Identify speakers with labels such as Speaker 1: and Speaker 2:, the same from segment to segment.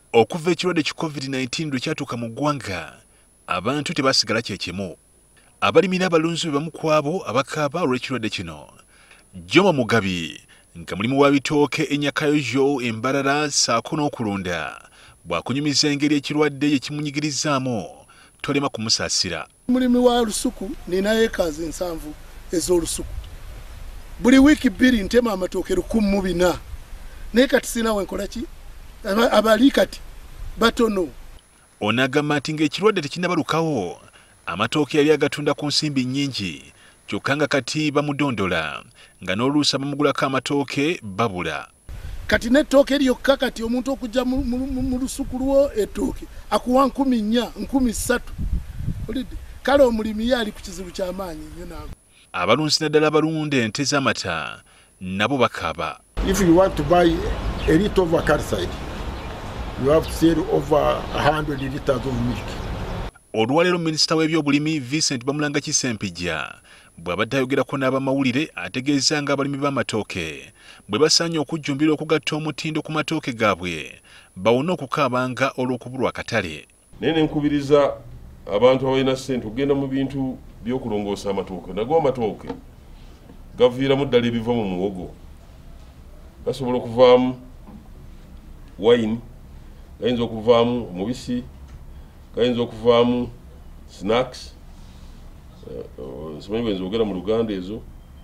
Speaker 1: Okuva ekirwadde ki COVID-19 lwe kyatuuka mu ggwanga, abantu tebasigala kyekimu. Abalimi n'abalunzi be bamu ku abo abakaaba olw'ekirwadde kino. Joma Mugabi nga mulimu wa bitooke Enyakayojo Embarara ssaako n'okulunda bw'akunyumiza engeri ekirwadde ye kimunyigirizaamu tolema kumusaasira.
Speaker 2: Mulimi wa lusuku nina ekazi 7 ez'olusuku. Buli wiiki 2 ntema amatooke 104 naye kati sinawe nkola ki? Abali kati batono.
Speaker 1: Ono agamba nti ng'ekirwadde tekinnabalukawo, amatooke yali agatunda ku nsimbi nnyingi kyokka nga kati bamudondola nga n'oluusi abamugulako amatooke babula.
Speaker 2: Kati n'ettooke lyokka kati omuntu okujja mu lusuku lwo ettooke akuwa 4,000 3,000. Kale omulimi ye ali ku kizibu ky'amaanyi nnyo naago.
Speaker 1: Abalunzi naddala abalunda ente z'amata nabo bakaaba.
Speaker 3: If you want to buy a litre of calcite, you have to sell over 100 litres of milk.
Speaker 1: Olwaleero minisita w'ebyobulimi Vincent Bamulanga Kisempijja bw'abadde ayogerako n'abamawulire ategeeza nga abalimi b'amatooke bwebasaanye okujjumbira okugatta omutindo ku matooke gaabwe bawone okukaabanga olw'okubulwa akatale.
Speaker 4: Naye ne nkubiriza abantu abalina ssente okugenda mu bintu by'okulongoosa amatooke. Nago amatooke gaviiramu ddala ebiva mu muwogo. Gasobola okuvaamu wine, gayinza okuvaamu omubisi, gayinza okuvaamu snacks, nsimanyi bwenza ogera mu Luganda ezo,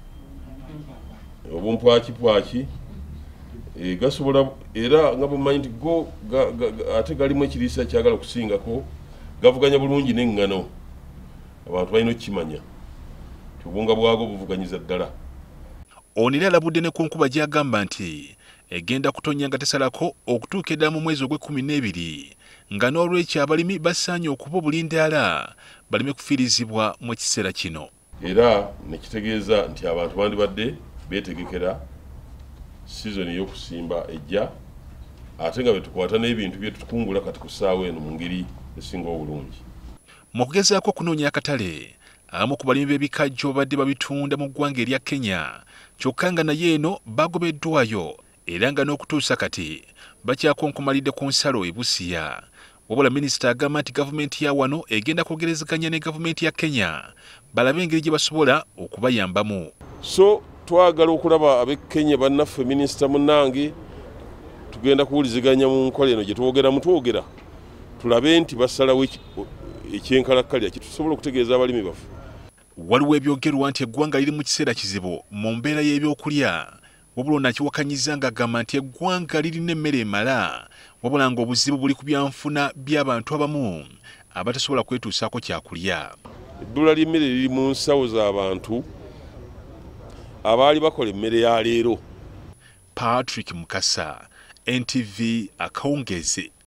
Speaker 4: obumpwakipwaki, gasobola era nga bumanyi nti go ate galimu ekiriisa kyagala okusingako, gavuganya bulungi n'eŋŋano. Abantu balina okukimanya nti obunga bwago buvuganyiza ddala.
Speaker 1: Ono era alabudde ne ku nkuba gy'agamba nti egenda kutonnya nga tesalako okutuuka eddala mu mwezi ogw'12 nga n'olw'ekyo abalimi basaanye okuba obulindaala baleme kufiirizibwa mu kiseera kino.
Speaker 4: Era ne kitegeeza nti abantu bandibadde beetegekera sizoni y'okusimba ejja ate nga betukwata n'ebintu bye tukungula kati ku ssaawa eno mu ngeri esinga obulungi.
Speaker 1: Mu kugezaako okunoonya akatale, abamu ku balimi b'ebikajjo badde babitunda mu ggwanga erya Kenya kyokka nga naye eno bagobeddwayo era nga n'okutuusa kati bakyakonkomalidde ku nsalo e Busia. Wabula minisita agamba nti gavumenti ya Wano egenda kwogerezeganya ne gavumenti ya Kenya balabe engeri gye basobola okubayambamu.
Speaker 4: So twagala okulaba ab'e Kenya bannaffe minisita munnange tugenda kuwuliziganya mu nkola eno gye twogera tulabe nti basalawo ekyenkalakkalya kitusobola okutegeeza abalimi baffe.
Speaker 1: Waliwo ebyogerwa nti eggwanga liri mu kiseera kizibu mu mbeera y'ebyokulya, wabula nakiwakanyiza ng'agamba nti eggwanga lirina emmere emala wabula ng'obuzibu buli ku byanfuna by'abantu abamu abatasobola kwetuusaako kyakulya.
Speaker 4: Ebbula ly'emmere liri mu nsawo z'abantu abaali bakola emmere ya leero.
Speaker 1: Patrick Mukasa, NTV Akawungeezi.